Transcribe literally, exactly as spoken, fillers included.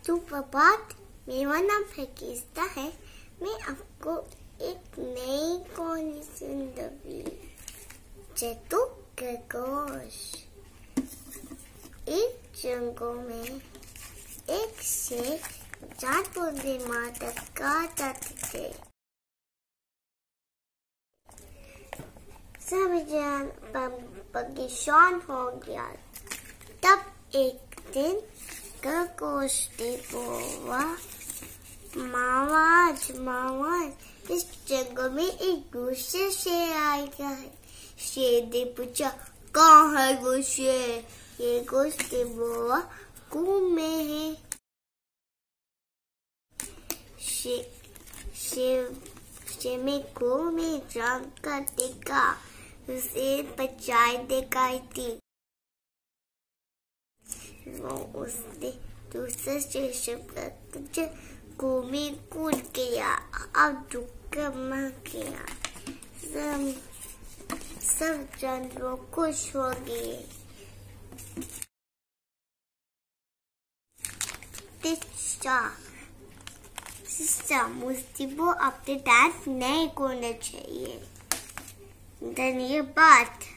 सुप्रभात, मेरा नाम फकीस्ता है। मैं आपको एक नई कहानी सुनाऊंगी। चेतू खरगोश। एक जंगल में एक शेर चार पौधे माता का जाते थे। सब जन परेशान हो गया। तब एक दिन खरगोश ने बोला, मावाज मावाज इस जंगल में एक दूसरे शेर आएगा है। शेर ने पूछा, कहाँ है वो शेर? खरगोश ने बोला, कुएं में है। शेर शेर शेर में कुएं में झांक कर देखा, उसे परछाई दिखाई थी। वो उसने दूसरे शेर कुएं में कूद गया और डूबकर मर गया। सब सब जानवर खुश हो गए। मुसीबत अपने दांत नहीं खोलने चाहिए। धन्यवाद।